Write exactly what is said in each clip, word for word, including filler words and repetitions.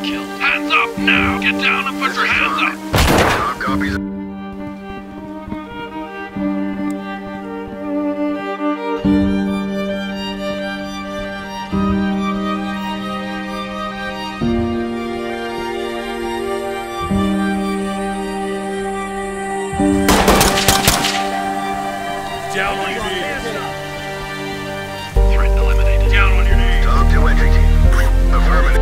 kill. Hands up now! Get down and put your hands up! Dog copies. Down on your knees. Threat eliminated. Down on your knees. Talk to entry team. Affirmative.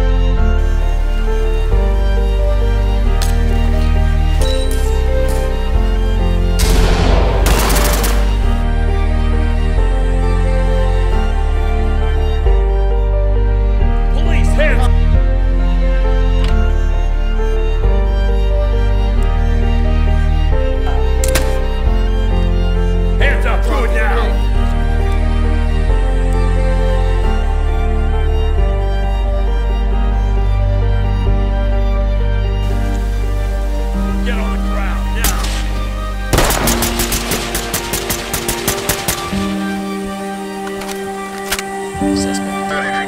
Police, hands up! Hands up, do it now! Get on the ground, now! Suspect. Entry